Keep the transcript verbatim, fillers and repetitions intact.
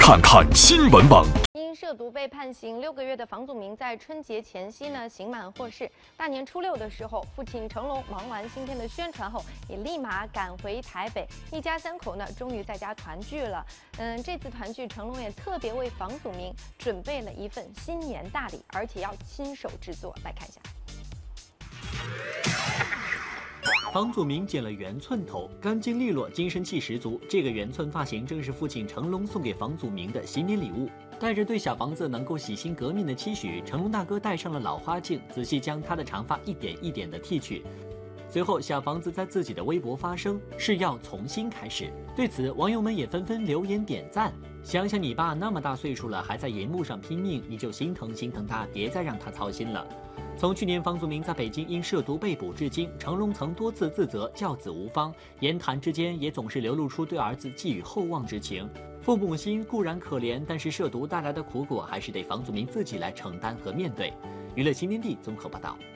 看看新闻网。 因涉毒被判刑六个月的房祖名，在春节前夕呢刑满获释。大年初六的时候，父亲成龙忙完新片的宣传后，也立马赶回台北，一家三口呢终于在家团聚了。嗯，这次团聚，成龙也特别为房祖名准备了一份新年大礼，而且要亲手制作。来看一下。 房祖名剪了圆寸头，干净利落，精神气十足。这个圆寸发型正是父亲成龙送给房祖名的新年礼物。带着对小房子能够洗心革面的期许，成龙大哥戴上了老花镜，仔细将他的长发一点一点地剃去。随后，小房子在自己的微博发声，是要从新开始。对此，网友们也纷纷留言点赞。想想你爸那么大岁数了，还在荧幕上拼命，你就心疼心疼他，别再让他操心了。 从去年房祖名在北京因涉毒被捕至今，成龙曾多次自责教子无方，言谈之间也总是流露出对儿子寄予厚望之情。父母心固然可怜，但是涉毒带来的苦果还是得房祖名自己来承担和面对。娱乐新天地综合报道。